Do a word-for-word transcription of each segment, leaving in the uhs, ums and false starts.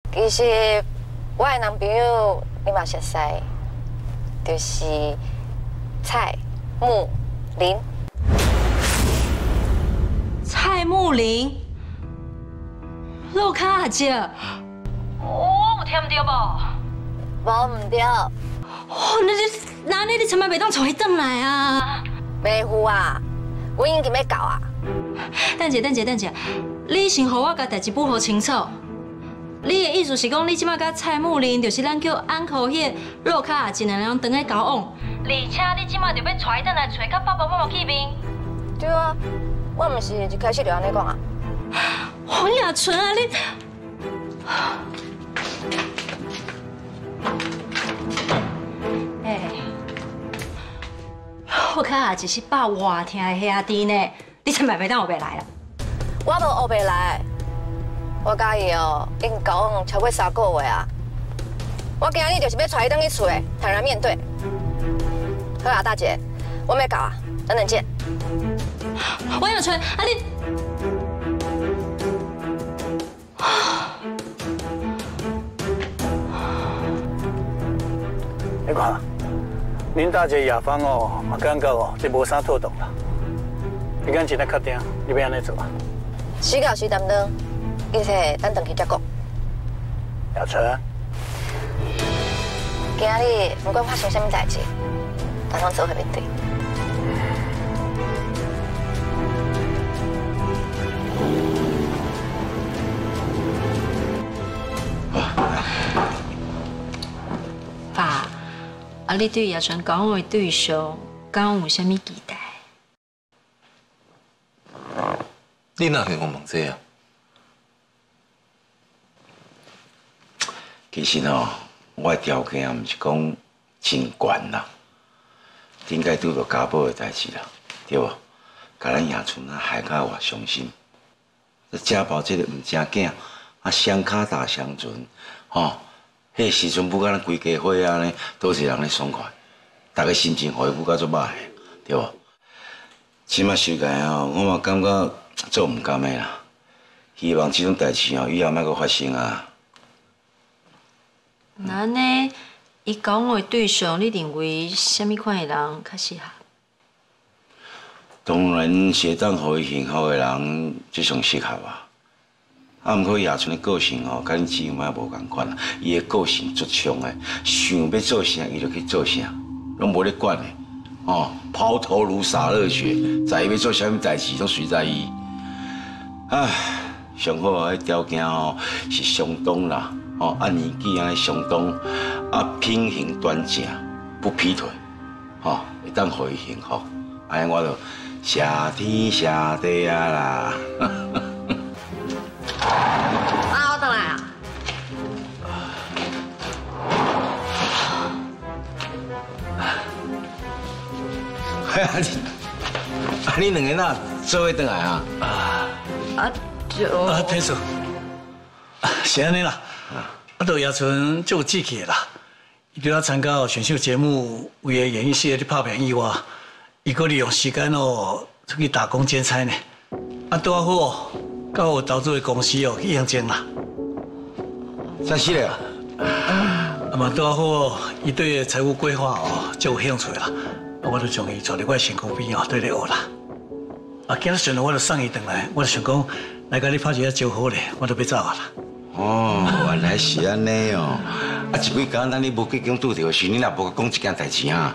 其实我的男朋友你嘛熟悉，就是蔡慕林。 蔡慕林，陆卡阿姐，我有听唔对无？ 无唔对。哦， 那你那你你怎么袂当带伊转来啊？ 袂赴啊，我已经要到啊。 等者等者等者，你先互我甲代志补好清楚。你的意思是讲，你即马甲蔡慕林，就是咱叫安可迄个陆卡阿姐两人等来交往，而且你即马就要带伊转来找甲爸爸妈妈见面。 对啊，我毋是一开始就安尼讲啊。 黄雅纯啊，你。哎，陆卡阿姐是把外听的兄弟呢，你千万袂当后袂来啦。 我无后袂来。我甲伊哦，已经交往超过三个月啊！我今日就是要带伊回去厝诶，坦然面对。好啊，大姐，我们要到啊，等等见。 王永春，啊你， 你看，恁大姐亚芳哦，嘛感觉哦，这无啥妥当啦。你敢真来确定你要安尼做啊？ 时到时担当。一切等等去再讲。 亚纯， 今日不管发生什么代志，咱拢做伙面对。 爸，啊，你对亚纯交往的对象，敢有啥物期待？ 你哪会讲问这啊？ 其实哦，我的条件也毋是讲真悬啦，顶届拄到家宝的代志啦，对无？甲咱亚纯啊害甲我伤心。这家宝这个毋正囝，啊双脚踏双船，吼，迄时阵不甲咱规家伙安尼，都是人咧爽快，大家心情互伊不甲做歹，对无？即马修改哦，我嘛感觉做毋甘的啦，希望这种代志哦以后莫阁发生啊。 那呢，伊交往的对象，你认为什么款的人较适合？ 当然是当互伊幸福的人，最上适合啊。啊，毋过亚纯的个性哦，甲恁姊妹无共款啊。伊的个性足冲的，想要做啥，伊就去做啥，拢无咧管的。哦，抛头颅洒热血，在伊要做啥物代志，拢随在伊。唉，上好的条件哦是相当啦。哦，按年纪安尼相当，啊，品行端正，不劈腿，吼，会当互伊幸福，安尼我就谢天谢地啊啦。 啊，我倒来啊。 啊你，啊你两个哪做伙倒来啊？ 啊，就啊，天叔，是安尼啦。啊，到亚纯就有志气啦。伊除了参加选秀节目，为了演艺事业去拍片以外，伊阁利用时间哦出去打工兼差呢。啊，拄啊好，甲有投资的公司哦去应征啦。 真是嘞。 啊嘛，拄啊好，伊对财务规划哦就有兴趣啦。啊，我就将伊带入我身躯边哦，对咧学啦。啊，今日顺路我就送伊回来，我就想讲来甲你拍一下招呼咧，我就要走啊啦。 哦，原来是安尼哦。啊，一几工咱你无几间拄着，是你若无讲一件代志啊？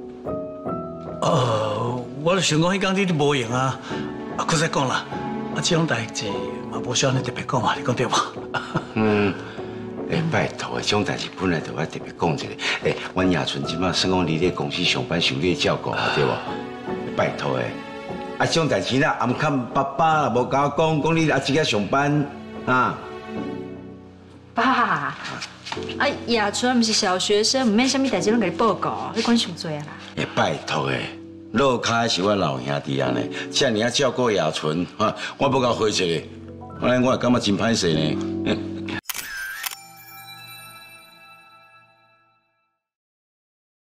呃，我就想讲，迄天你都无用啊，啊，搁再讲啦。啊，这种代志嘛无需要你特别讲嘛，你讲对无？ 嗯，诶，拜托诶，这种代志本来就要特别讲一下。诶，阮亚纯即摆算讲伫咧公司上班，受你照顾对无？拜托诶，啊，这种代志啦，暗看爸爸啦，无甲我讲，讲你啊自己上班啊。 爸，啊，亚纯毋是小学生，毋免啥物代志拢甲你报告，你管伤多啊啦。 诶，拜托诶，陆凯是我老兄弟安尼，遮尔啊照顾亚纯，哈，我要甲回一个，安尼我会感觉真歹势呢。